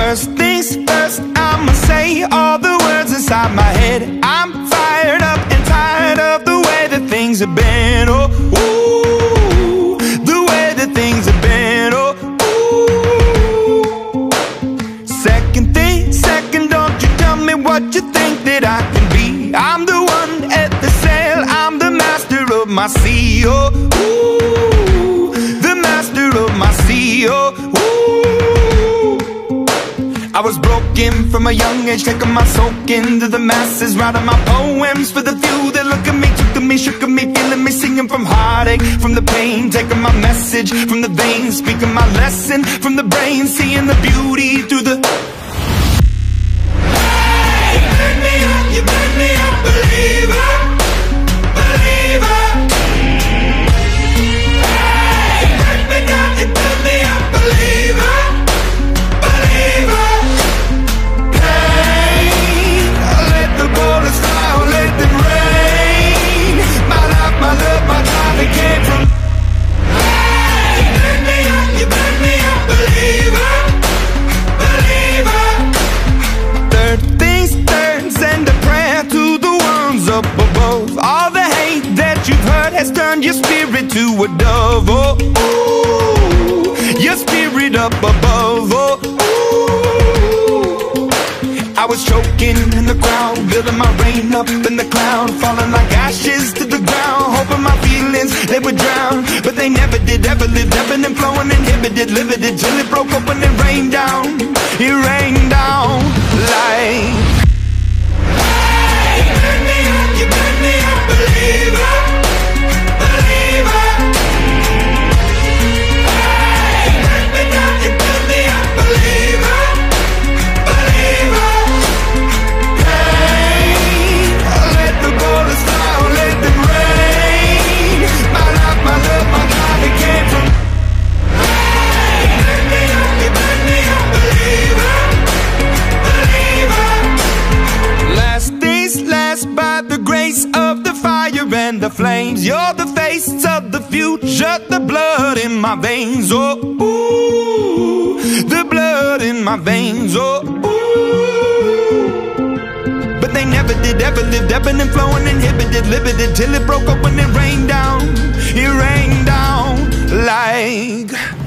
First things first, I'ma say all the words inside my head. I'm fired up and tired of the way that things have been. Oh, ooh, the way that things have been. Oh, ooh. Second, don't you tell me what you think that I can be. I'm the one at the sail, I'm the master of my sea. Oh, ooh, the master of my sea. Oh, ooh. I was broken from a young age, taking my soak into the masses, writing my poems for the few that look at me, took to me, shook at me, feeling me, singing from heartache, from the pain, taking my message from the veins, speaking my lesson from the brain, seeing the beauty through the... Hey, you burn me up, believer, believer. Hey, you burn me down, you burn me up, believer, believer. My love, my time, it came from. Hey, you burn me up, believer, believer. Third things third, send a prayer to the ones up above. All the hate that you've heard has turned your spirit to a dove. Oh, ooh, your spirit up above. Oh, ooh. I was choking in the crowd, building my rain up in the cloud, falling like ashes to the ground, hoping my feelings, they would drown. But they never did, ever lived, ebbing and flowing, inhibited, limited, till it broke open and rained down. It rained down like... Hey, you burn me up, believer, believer. Hey, you burn me down, you burn me up, believer, believer. My love, my God, it came from. Hey, you burn me up, believer, believer. Last things last, by the grace of the fire and the flames. You're the face of the future, the blood in my veins. Oh, ooh, the blood in my veins. Oh, ooh. But they never did, ever lived, ebbing and flowing, inhibited, limited, till it broke open and rained down. It rained down like...